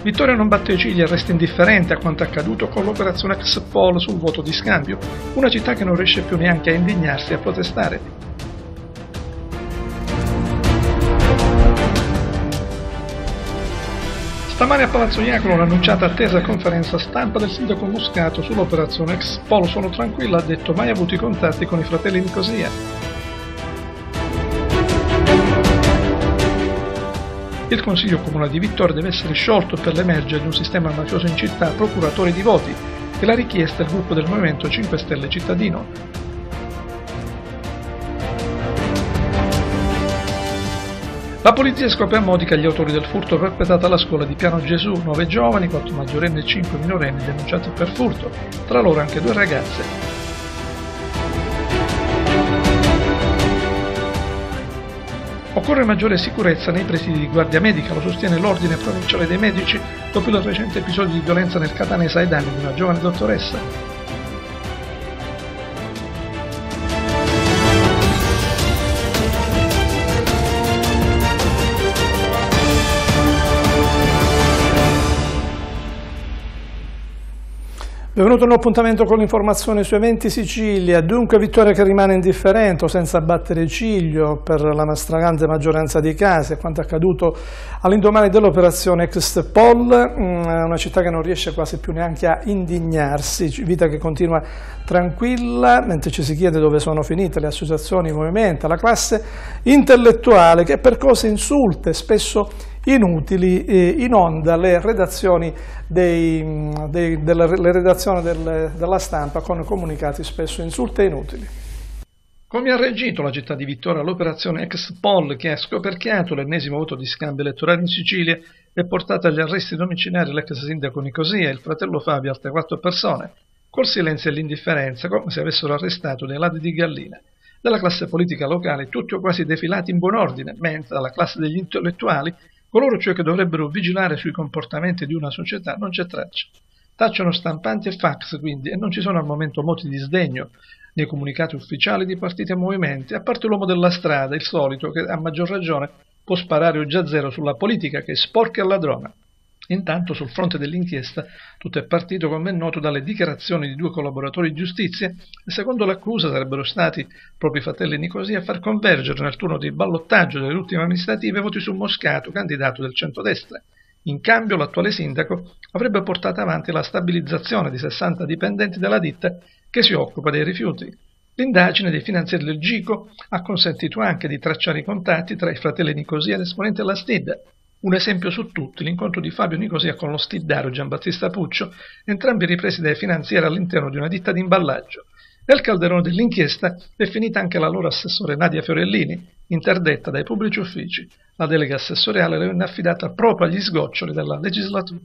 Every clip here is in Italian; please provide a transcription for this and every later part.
Vittoria non batte i ciglia e resta indifferente a quanto accaduto con l'operazione ex poll sul voto di scambio, una città che non riesce più neanche a indignarsi e a protestare. Stamane a Palazzo Iacolo l'annunciata attesa conferenza stampa del sindaco Muscato sull'operazione ex poll. Sono tranquilla, ha detto, mai avuto i contatti con i fratelli Nicosia. Il Consiglio Comunale di Vittoria deve essere sciolto per l'emergere di un sistema mafioso in città, procuratori di voti, e la richiesta del gruppo del Movimento 5 Stelle cittadino. La polizia scopre a Modica gli autori del furto perpetrato alla scuola di Piano Gesù, 9 giovani, 4 maggiorenni e 5 minorenni denunciati per furto, tra loro anche 2 ragazze. Occorre maggiore sicurezza nei presidi di guardia medica, lo sostiene l'Ordine Provinciale dei Medici dopo il recente episodio di violenza nel Catanese ai danni di una giovane dottoressa. Benvenuto a un appuntamento con l'informazione su eventi Sicilia. Dunque Vittoria che rimane indifferente, senza battere ciglio per la stragrande maggioranza dei casi, a quanto accaduto all'indomani dell'operazione ex poll, una città che non riesce quasi più neanche a indignarsi, vita che continua tranquilla, mentre ci si chiede dove sono finite le associazioni, i movimenti, la classe intellettuale che per cose insulte, spesso inutili, inonda le redazioni della stampa con comunicati spesso insulti e inutili. Come ha reagito la città di Vittoria all'operazione ex poll che ha scoperchiato l'ennesimo voto di scambio elettorale in Sicilia e portato agli arresti domiciliari l'ex sindaco Nicosia e il fratello Fabio e altre 4 persone, col silenzio e l'indifferenza, come se avessero arrestato dei ladri di galline? Dalla classe politica locale tutti o quasi defilati in buon ordine, mentre dalla classe degli intellettuali, coloro cioè che dovrebbero vigilare sui comportamenti di una società, non c'è traccia. Tacciono stampanti e fax quindi, e non ci sono al momento moti di sdegno nei comunicati ufficiali di partiti e movimenti, a parte l'uomo della strada, il solito, che a maggior ragione può sparare oggi a zero sulla politica che è sporca e ladrona. Intanto sul fronte dell'inchiesta tutto è partito, come è noto, dalle dichiarazioni di 2 collaboratori di giustizia e secondo l'accusa sarebbero stati proprio i fratelli Nicosia a far convergere nel turno di ballottaggio delle ultime amministrative voti su Muscato, candidato del centrodestra. In cambio l'attuale sindaco avrebbe portato avanti la stabilizzazione di 60 dipendenti della ditta che si occupa dei rifiuti. L'indagine dei finanzieri del GICO ha consentito anche di tracciare i contatti tra i fratelli Nicosia ed esponenti della STID. Un esempio su tutti, l'incontro di Fabio Nicosia con lo stiddario Giambattista Puccio, entrambi ripresi dai finanzieri all'interno di una ditta di imballaggio. Nel calderone dell'inchiesta è finita anche la loro assessore Nadia Fiorellini, interdetta dai pubblici uffici. La delega assessoriale le venne affidata proprio agli sgoccioli della legislatura.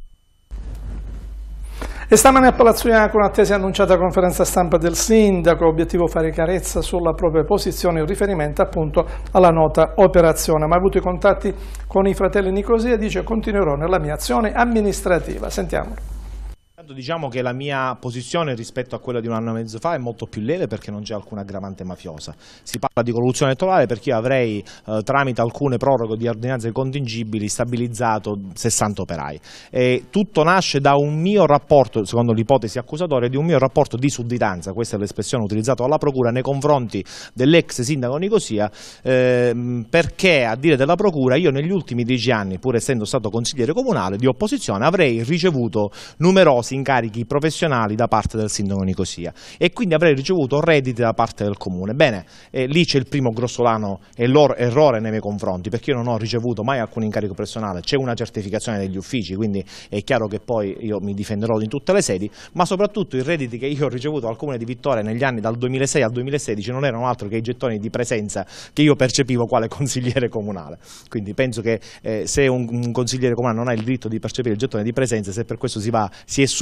E stamane a Palazzo Iacolo un'attesa annunciata conferenza stampa del sindaco, obiettivo fare chiarezza sulla propria posizione in riferimento appunto alla nota operazione. Ma ha avuto i contatti con i fratelli Nicosia, dice continuerò nella mia azione amministrativa. Sentiamolo. Diciamo che la mia posizione rispetto a quella di un anno e mezzo fa è molto più lieve perché non c'è alcuna aggravante mafiosa. Si parla di corruzione elettorale perché io avrei tramite alcune proroghe di ordinanze contingibili stabilizzato 60 operai. E tutto nasce da un mio rapporto, secondo l'ipotesi accusatoria, di un mio rapporto di sudditanza, questa è l'espressione utilizzata dalla procura nei confronti dell'ex sindaco Nicosia, perché a dire della procura io negli ultimi 10 anni, pur essendo stato consigliere comunale di opposizione, avrei ricevuto numerosi incarichi professionali da parte del sindaco Nicosia e quindi avrei ricevuto redditi da parte del comune. Bene, lì c'è il primo grossolano errore nei miei confronti, perché io non ho ricevuto mai alcun incarico personale, c'è una certificazione degli uffici, quindi è chiaro che poi io mi difenderò in tutte le sedi, ma soprattutto i redditi che io ho ricevuto al comune di Vittoria negli anni dal 2006 al 2016 non erano altro che i gettoni di presenza che io percepivo quale consigliere comunale. Quindi penso che se un consigliere comunale non ha il diritto di percepire il gettone di presenza, se per questo si è su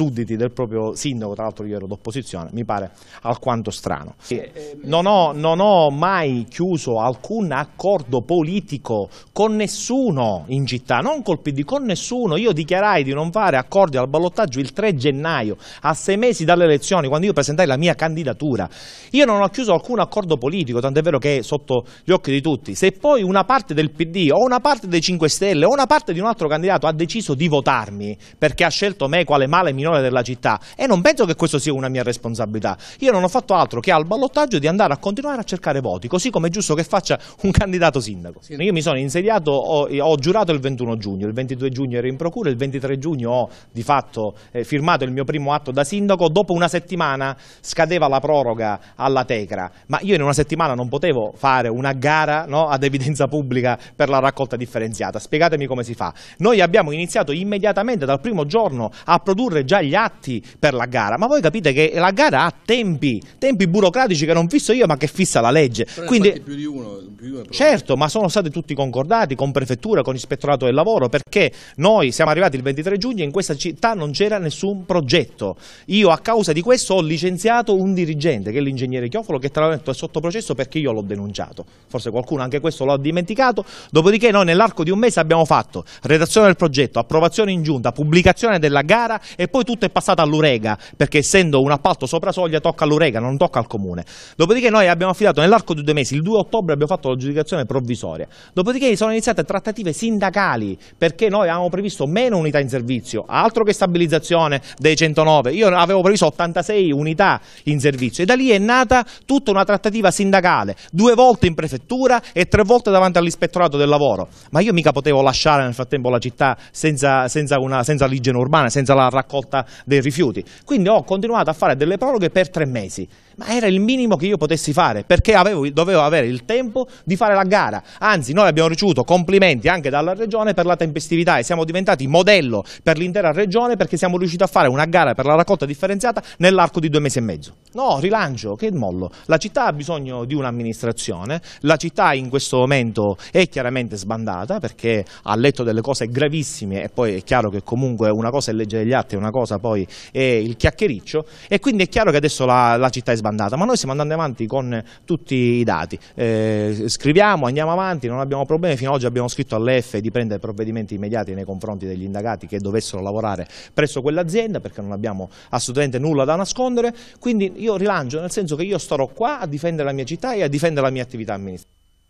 sudditi del proprio sindaco, tra l'altro io ero d'opposizione, mi pare alquanto strano. Non ho mai chiuso alcun accordo politico con nessuno in città, non col PD, con nessuno. Io dichiarai di non fare accordi al ballottaggio il 3 gennaio, a 6 mesi dalle elezioni, quando io presentai la mia candidatura. Io non ho chiuso alcun accordo politico, tant'è vero che è sotto gli occhi di tutti. Se poi una parte del PD o una parte dei 5 Stelle o una parte di un altro candidato ha deciso di votarmi perché ha scelto me quale male minore della città, e non penso che questo sia una mia responsabilità. Io non ho fatto altro che al ballottaggio di andare a continuare a cercare voti, così come è giusto che faccia un candidato sindaco. Io mi sono insediato, ho giurato il 21 giugno, il 22 giugno ero in procura, il 23 giugno ho di fatto firmato il mio primo atto da sindaco. Dopo una settimana scadeva la proroga alla Tecra, ma io in una settimana non potevo fare una gara, no, ad evidenza pubblica per la raccolta differenziata. Spiegatemi come si fa. Noi abbiamo iniziato immediatamente dal primo giorno a produrre già gli atti per la gara, ma voi capite che la gara ha tempi burocratici che non fisso io ma che fissa la legge. Quindi, più di uno certo, ma sono stati tutti concordati con prefettura, con ispettorato del lavoro, perché noi siamo arrivati il 23 giugno e in questa città non c'era nessun progetto. Io a causa di questo ho licenziato un dirigente, che è l'ingegnere Chiofalo, che tra l'altro è sotto processo perché io l'ho denunciato. Forse qualcuno anche questo l'ha dimenticato. Dopodiché noi nell'arco di un mese abbiamo fatto redazione del progetto, approvazione in giunta, pubblicazione della gara e poi tutto è passato all'Urega, perché essendo un appalto sopra soglia tocca all'Urega, non tocca al Comune. Dopodiché noi abbiamo affidato nell'arco di 2 mesi, il 2 ottobre abbiamo fatto l'aggiudicazione provvisoria. Dopodiché sono iniziate trattative sindacali, perché noi avevamo previsto meno unità in servizio, altro che stabilizzazione dei 109, io avevo previsto 86 unità in servizio, e da lì è nata tutta una trattativa sindacale, 2 volte in prefettura e 3 volte davanti all'ispettorato del lavoro. Ma io mica potevo lasciare nel frattempo la città senza l'igiene urbana, senza la raccolta dei rifiuti. Quindi ho continuato a fare delle proroghe per 3 mesi. Ma era il minimo che io potessi fare, perché dovevo avere il tempo di fare la gara. Anzi, noi abbiamo ricevuto complimenti anche dalla Regione per la tempestività e siamo diventati modello per l'intera Regione, perché siamo riusciti a fare una gara per la raccolta differenziata nell'arco di 2 mesi e mezzo. No, rilancio, che mollo. La città ha bisogno di un'amministrazione, la città in questo momento è chiaramente sbandata perché ha letto delle cose gravissime, e poi è chiaro che comunque una cosa è leggere gli atti e una cosa poi è il chiacchiericcio, e quindi è chiaro che adesso la città è sbandata, ma noi stiamo andando avanti con tutti i dati, scriviamo, andiamo avanti, non abbiamo problemi. Fino ad oggi abbiamo scritto all'EF di prendere provvedimenti immediati nei confronti degli indagati che dovessero lavorare presso quell'azienda, perché non abbiamo assolutamente nulla da nascondere. Quindi io rilancio, nel senso che io starò qua a difendere la mia città e a difendere la mia attività amministrativa.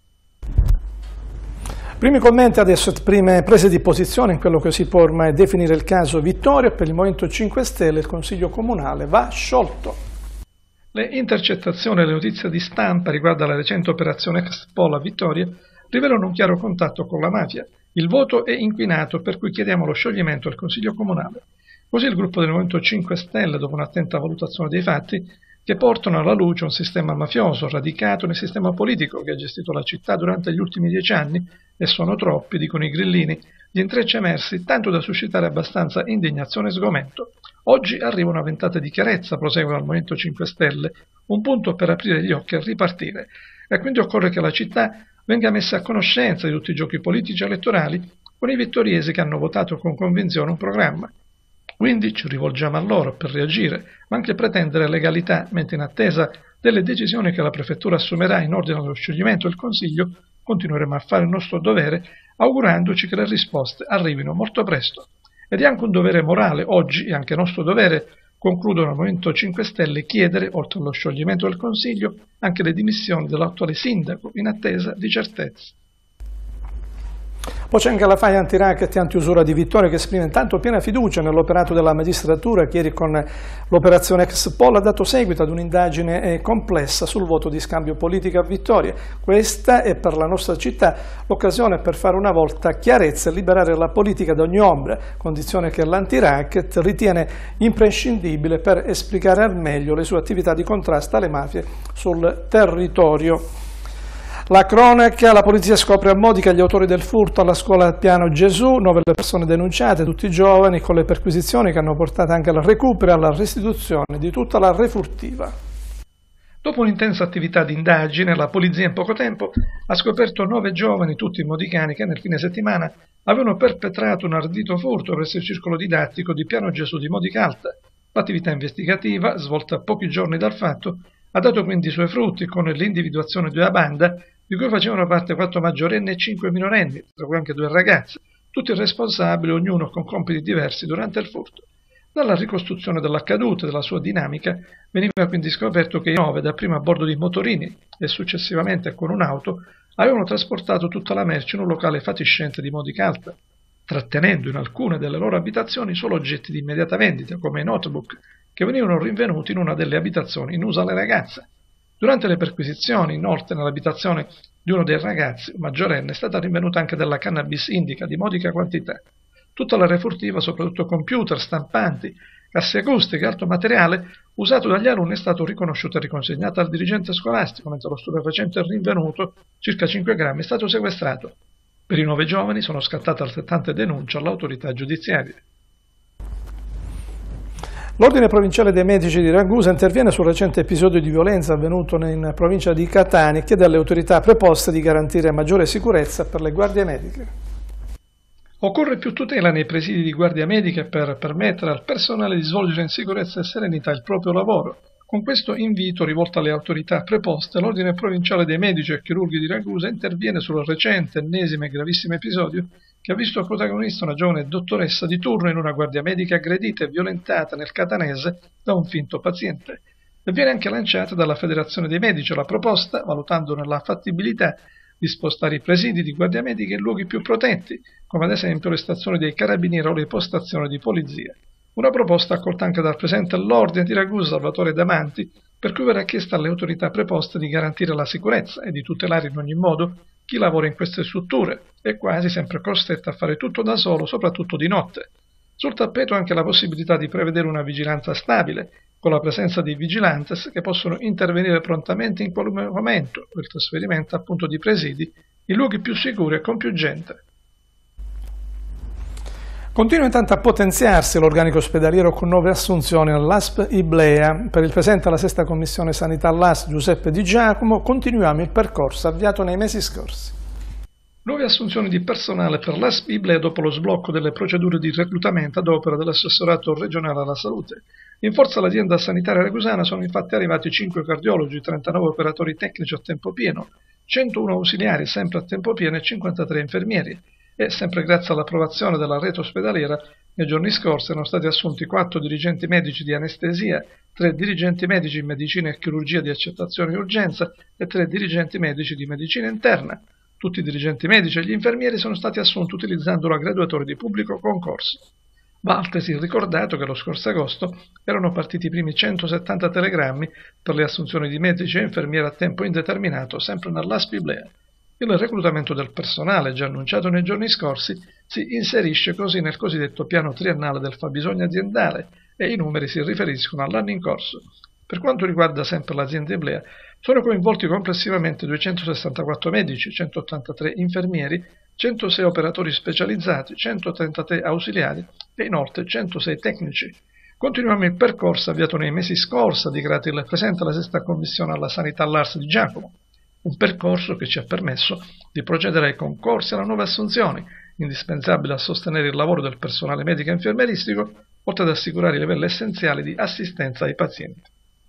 Primi commenti adesso, prime prese di posizione in quello che si può ormai definire il caso Vittorio. Per il Movimento 5 Stelle il Consiglio Comunale va sciolto. Le intercettazioni e le notizie di stampa riguardo alla recente operazione Expol a Vittoria rivelano un chiaro contatto con la mafia. Il voto è inquinato, per cui chiediamo lo scioglimento del Consiglio Comunale. Così il gruppo del Movimento 5 Stelle, dopo un'attenta valutazione dei fatti, che portano alla luce un sistema mafioso radicato nel sistema politico che ha gestito la città durante gli ultimi 10 anni, e sono troppi, dicono i grillini, gli intrecci emersi tanto da suscitare abbastanza indignazione e sgomento. Oggi arriva una ventata di chiarezza, prosegue al Movimento 5 Stelle, un punto per aprire gli occhi e ripartire, e quindi occorre che la città venga messa a conoscenza di tutti i giochi politici e elettorali con i vittoriesi che hanno votato con convinzione un programma. Quindi ci rivolgiamo a loro per reagire, ma anche pretendere legalità, mentre in attesa delle decisioni che la Prefettura assumerà in ordine allo scioglimento del Consiglio, continueremo a fare il nostro dovere, augurandoci che le risposte arrivino molto presto. Ed è anche un dovere morale, oggi, e anche nostro dovere, concludono al Movimento 5 Stelle, chiedere, oltre allo scioglimento del Consiglio, anche le dimissioni dell'attuale sindaco, in attesa di certezze. Poi c'è anche la FAI anti-racket e anti-usura di Vittoria, che esprime intanto piena fiducia nell'operato della magistratura, che ieri con l'operazione Expol ha dato seguito ad un'indagine complessa sul voto di scambio politico a Vittoria. Questa è per la nostra città l'occasione per fare una volta chiarezza e liberare la politica da ogni ombra, condizione che l'anti-racket ritiene imprescindibile per esplicare al meglio le sue attività di contrasto alle mafie sul territorio. La cronaca, la polizia scopre a Modica gli autori del furto alla scuola Piano Gesù, 9 le persone denunciate, tutti giovani, con le perquisizioni che hanno portato anche al recupero e alla restituzione di tutta la refurtiva. Dopo un'intensa attività di indagine, la polizia in poco tempo ha scoperto 9 giovani, tutti modicani, che nel fine settimana avevano perpetrato un ardito furto presso il circolo didattico di Piano Gesù di Modica Alta. L'attività investigativa, svolta a pochi giorni dal fatto, ha dato quindi i suoi frutti con l'individuazione di una banda di cui facevano parte 4 maggiorenni e 5 minorenni, tra cui anche 2 ragazze, tutti responsabili, ognuno con compiti diversi durante il furto. Dalla ricostruzione dell'accaduto e della sua dinamica veniva quindi scoperto che i 9, dapprima a bordo di motorini e successivamente con un'auto, avevano trasportato tutta la merce in un locale fatiscente di Modica Alta, trattenendo in alcune delle loro abitazioni solo oggetti di immediata vendita, come i notebook, che venivano rinvenuti in una delle abitazioni in uso alle ragazze. Durante le perquisizioni, inoltre, nell'abitazione di uno dei ragazzi, maggiorenne, è stata rinvenuta anche della cannabis indica di modica quantità. Tutta l'area furtiva, soprattutto computer, stampanti, casse acustiche e altro materiale usato dagli alunni, è stato riconosciuto e riconsegnato al dirigente scolastico, mentre lo stupefacente rinvenuto, circa 5 grammi, è stato sequestrato. Per i 9 giovani sono scattate altrettante denunce all'autorità giudiziaria. L'Ordine Provinciale dei Medici di Ragusa interviene sul recente episodio di violenza avvenuto in provincia di Catania e chiede alle autorità preposte di garantire maggiore sicurezza per le guardie mediche. Occorre più tutela nei presidi di guardia medica per permettere al personale di svolgere in sicurezza e serenità il proprio lavoro. Con questo invito rivolto alle autorità preposte, l'Ordine Provinciale dei Medici e Chirurghi di Ragusa interviene sul recente, ennesimo e gravissimo episodio che ha visto protagonista una giovane dottoressa di turno in una guardia medica aggredita e violentata nel catanese da un finto paziente. E viene anche lanciata dalla Federazione dei Medici la proposta, valutandone la fattibilità, di spostare i presidi di guardia medica in luoghi più protetti, come ad esempio le stazioni dei carabinieri o le postazioni di polizia. Una proposta accolta anche dal presidente dell'Ordine di Ragusa, Salvatore Damanti, per cui verrà chiesta alle autorità preposte di garantire la sicurezza e di tutelare in ogni modo chi lavora in queste strutture è quasi sempre costretto a fare tutto da solo, soprattutto di notte. Sul tappeto anche la possibilità di prevedere una vigilanza stabile, con la presenza di vigilantes che possono intervenire prontamente in qualunque momento, o il trasferimento appunto di presidi in luoghi più sicuri e con più gente. Continua intanto a potenziarsi l'organico ospedaliero con nuove assunzioni all'ASP Iblea. Per il presidente della Sesta Commissione Sanità all'ASP, Giuseppe Di Giacomo, continuiamo il percorso avviato nei mesi scorsi. Nuove assunzioni di personale per l'ASP Iblea dopo lo sblocco delle procedure di reclutamento ad opera dell'assessorato regionale alla salute. In forza all'azienda sanitaria ragusana sono infatti arrivati 5 cardiologi, 39 operatori tecnici a tempo pieno, 101 ausiliari sempre a tempo pieno e 53 infermieri. E, sempre grazie all'approvazione della rete ospedaliera, nei giorni scorsi erano stati assunti 4 dirigenti medici di anestesia, 3 dirigenti medici in medicina e chirurgia di accettazione e urgenza e 3 dirigenti medici di medicina interna. Tutti i dirigenti medici e gli infermieri sono stati assunti utilizzando la graduatoria di pubblico concorso. Va altresì ricordato che lo scorso agosto erano partiti i primi 170 telegrammi per le assunzioni di medici e infermieri a tempo indeterminato, sempre nell'ASP Iblea. Il reclutamento del personale, già annunciato nei giorni scorsi, si inserisce così nel cosiddetto piano triennale del fabbisogno aziendale e i numeri si riferiscono all'anno in corso. Per quanto riguarda sempre l'azienda Iblea, sono coinvolti complessivamente 264 medici, 183 infermieri, 106 operatori specializzati, 133 ausiliari e inoltre 106 tecnici. Continuiamo il percorso avviato nei mesi scorsi, dichiarato il presidente della Sesta Commissione alla Sanità all'ARS di Giacomo. Un percorso che ci ha permesso di procedere ai concorsi e alle nuove assunzioni, indispensabili a sostenere il lavoro del personale medico e infermieristico, oltre ad assicurare i livelli essenziali di assistenza ai pazienti.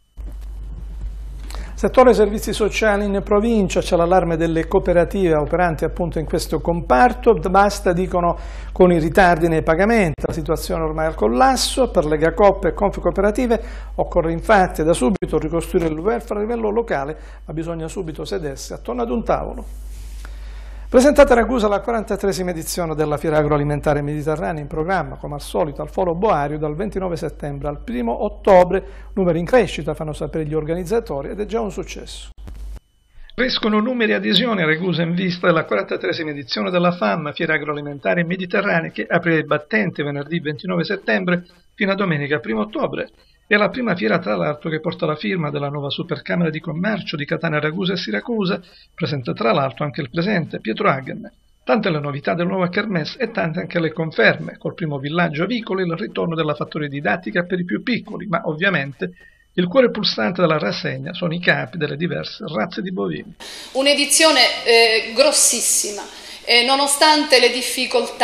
Settore servizi sociali in provincia, c'è l'allarme delle cooperative operanti appunto in questo comparto, basta dicono con i ritardi nei pagamenti, la situazione ormai al collasso, per Legacoop e Confcooperative occorre infatti da subito ricostruire il welfare a livello locale, ma bisogna subito sedersi attorno ad un tavolo. Presentata a Ragusa la 43esima edizione della Fiera Agroalimentare Mediterranea, in programma come al solito al Foro Boario dal 29 settembre al 1 ottobre, numeri in crescita fanno sapere gli organizzatori ed è già un successo. Crescono numeri e adesioni a Ragusa in vista della 43esima edizione della FAM, Fiera Agroalimentare Mediterranea, che apre i battenti venerdì 29 settembre fino a domenica 1 ottobre. È la prima fiera, tra l'altro, che porta la firma della nuova Supercamera di Commercio di Catania, Ragusa e Siracusa, presente tra l'altro anche il presidente Pietro Hagen. Tante le novità del nuovo Kermesse e tante anche le conferme, col primo villaggio avicolo e il ritorno della fattoria didattica per i più piccoli, ma ovviamente il cuore pulsante della rassegna sono i capi delle diverse razze di bovini. Un'edizione grossissima, nonostante le difficoltà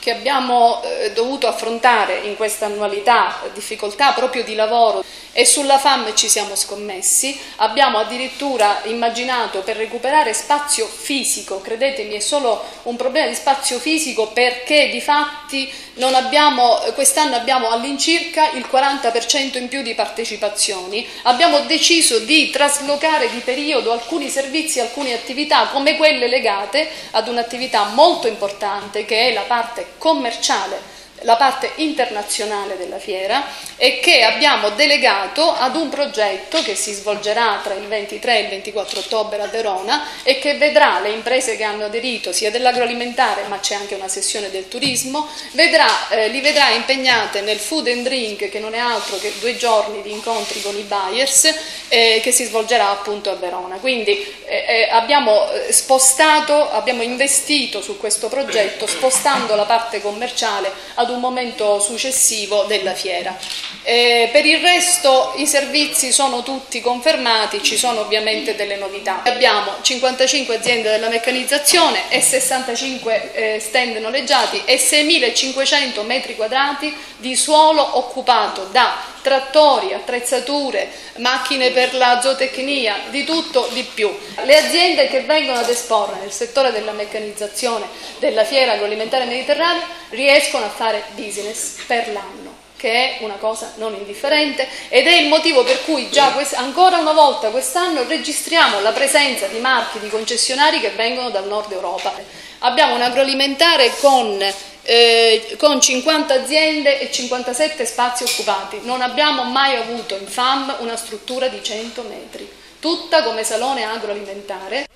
che abbiamo dovuto affrontare in questa annualità, difficoltà proprio di lavoro, e sulla FAM ci siamo scommessi. Abbiamo addirittura immaginato, per recuperare spazio fisico, credetemi è solo un problema di spazio fisico, perché di fatti quest'anno abbiamo all'incirca il 40% in più di partecipazioni, abbiamo deciso di traslocare di periodo alcuni servizi, alcune attività come quelle legate ad un'attività molto importante che è la parte commerciale, la parte internazionale della fiera, e che abbiamo delegato ad un progetto che si svolgerà tra il 23 e il 24 ottobre a Verona e che vedrà le imprese che hanno aderito sia dell'agroalimentare, ma c'è anche una sessione del turismo, li vedrà impegnate nel food and drink, che non è altro che 2 giorni di incontri con i buyers, che si svolgerà appunto a Verona. Quindi abbiamo investito su questo progetto, spostando la parte commerciale ad un momento successivo della fiera. Per il resto i servizi sono tutti confermati, ci sono ovviamente delle novità. Abbiamo 55 aziende della meccanizzazione e 65 stand noleggiati e 6.500 metri quadrati di suolo occupato da trattori, attrezzature, macchine per la zootecnia, di tutto di più. Le aziende che vengono ad esporre nel settore della meccanizzazione della fiera agroalimentare mediterranea riescono a fare business per l'anno, che è una cosa non indifferente, ed è il motivo per cui già ancora una volta quest'anno registriamo la presenza di marchi di concessionari che vengono dal nord Europa. Abbiamo un agroalimentare con 50 aziende e 57 spazi occupati. Non abbiamo mai avuto in FAM una struttura di 100 metri, tutta come salone agroalimentare.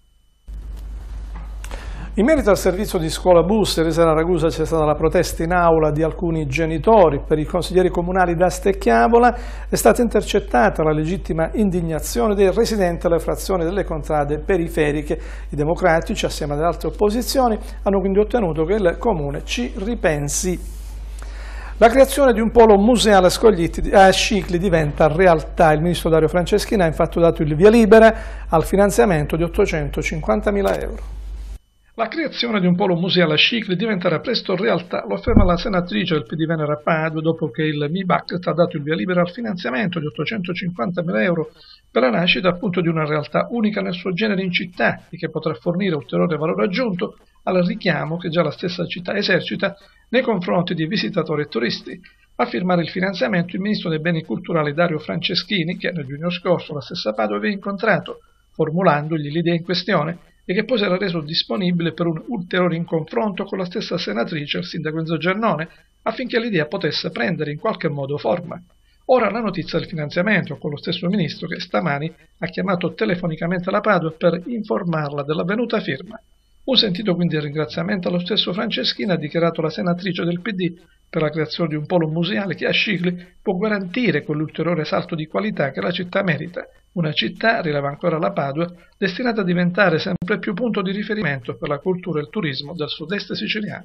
In merito al servizio di scuola bus, ieri sera a Ragusa c'è stata la protesta in aula di alcuni genitori. Per i consiglieri comunali d'Asta e Chiavola è stata intercettata la legittima indignazione dei residenti alle frazioni delle contrade periferiche. I democratici, assieme alle altre opposizioni, hanno quindi ottenuto che il comune ci ripensi. La creazione di un polo museale a Scicli diventa realtà. Il ministro Dario Franceschini ha infatti dato il via libera al finanziamento di 850.000 euro. La creazione di un polo museale a Scicli diventerà presto realtà, lo afferma la senatrice del PD Venere a Padua dopo che il MIBACT ha dato il via libera al finanziamento di 850.000 euro per la nascita appunto di una realtà unica nel suo genere in città e che potrà fornire ulteriore valore aggiunto al richiamo che già la stessa città esercita nei confronti di visitatori e turisti. A firmare il finanziamento il ministro dei beni culturali Dario Franceschini, che nel giugno scorso la stessa Padova aveva incontrato, formulandogli l'idea in questione, e che poi si era reso disponibile per un ulteriore confronto con la stessa senatrice, il sindaco Enzo Giannone, affinché l'idea potesse prendere in qualche modo forma. Ora la notizia del finanziamento, con lo stesso ministro che stamani ha chiamato telefonicamente la Padova per informarla dell'avvenuta firma. Un sentito quindi il ringraziamento allo stesso Franceschini, ha dichiarato la senatrice del PD, per la creazione di un polo museale che a Scicli può garantire quell'ulteriore salto di qualità che la città merita. Una città, rileva ancora la Padua, destinata a diventare sempre più punto di riferimento per la cultura e il turismo del sud-est siciliano.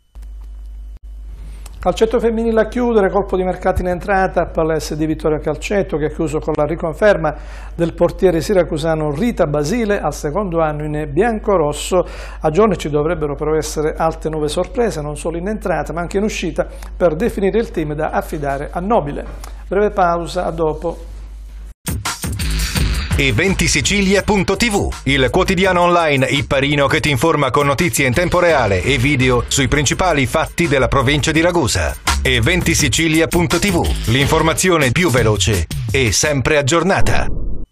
Calcetto femminile a chiudere, colpo di mercato in entrata per l'SD Vittoria Calcetto, che ha chiuso con la riconferma del portiere siracusano Rita Basile al secondo anno in biancorosso. A giorni ci dovrebbero però essere altre nuove sorprese, non solo in entrata ma anche in uscita, per definire il team da affidare a Nobile. Breve pausa, a dopo. eventisicilia.tv, il quotidiano online Ipparino che ti informa con notizie in tempo reale e video sui principali fatti della provincia di Ragusa. eventisicilia.tv, l'informazione più veloce e sempre aggiornata.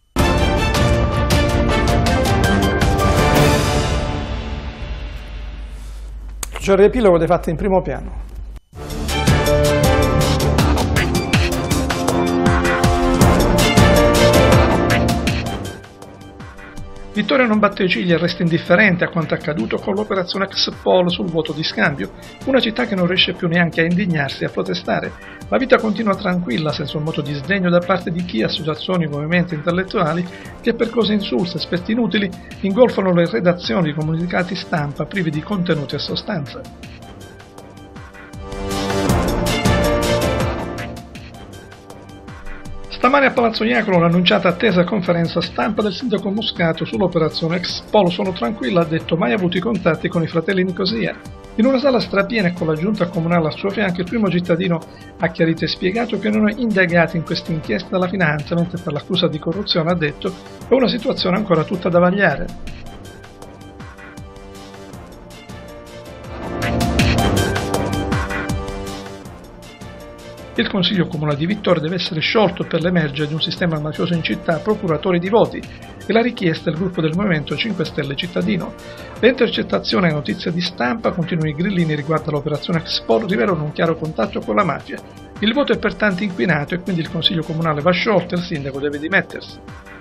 C'è il riepilogo dei fatti in primo piano. Vittoria non batte ciglia e resta indifferente a quanto accaduto con l'operazione Expol sul voto di scambio, una città che non riesce più neanche a indignarsi e a protestare. La vita continua tranquilla senza un moto di sdegno da parte di chi, associazioni, movimenti intellettuali, che per cose insulse e aspetti inutili ingolfano le redazioni di comunicati stampa privi di contenuti e sostanza. Stamani a Palazzo Iacolo l'annunciata attesa conferenza stampa del sindaco Muscato sull'operazione Expol. Sono tranquilla, ha detto, mai avuto i contatti con i fratelli Nicosia. In una sala strapiena e con la giunta comunale al suo fianco, il primo cittadino ha chiarito e spiegato che non è indagato in questa inchiesta dalla finanza, mentre per l'accusa di corruzione ha detto è una situazione ancora tutta da vagliare. Il Consiglio Comunale di Vittoria deve essere sciolto per l'emergere di un sistema mafioso in città, procuratori di voti, e la richiesta del gruppo del Movimento 5 Stelle cittadino. Le intercettazioni e notizie di stampa, continuano i grillini riguardo all'operazione Expol, rivelano un chiaro contatto con la mafia. Il voto è pertanto inquinato e quindi il Consiglio Comunale va sciolto e il sindaco deve dimettersi.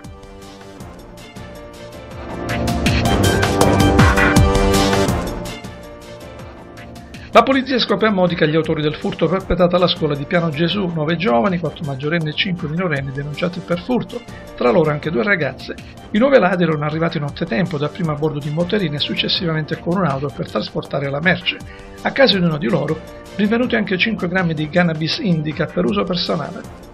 La polizia scopre a Modica gli autori del furto perpetrato alla scuola di Piano Gesù, 9 giovani, 4 maggiorenni e 5 minorenni denunciati per furto, tra loro anche 2 ragazze. I 9 ladri erano arrivati nottetempo, dapprima a bordo di motorini e successivamente con un'auto per trasportare la merce. A casa di uno di loro, rinvenuti anche 5 grammi di cannabis indica per uso personale.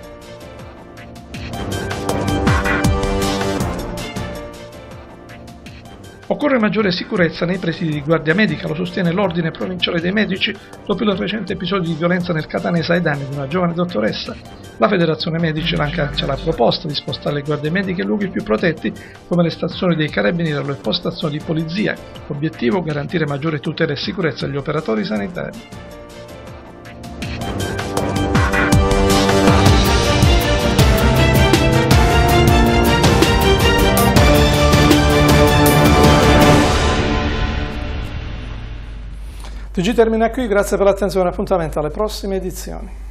Occorre maggiore sicurezza nei presidi di guardia medica, lo sostiene l'Ordine Provinciale dei Medici dopo il recente episodio di violenza nel Catanese ai danni di una giovane dottoressa. La Federazione Medici lancia la proposta di spostare le guardie mediche in luoghi più protetti come le stazioni dei carabinieri o le postazioni di polizia. L'obiettivo è garantire maggiore tutela e sicurezza agli operatori sanitari. TG termina qui, grazie per l'attenzione, appuntamento alle prossime edizioni.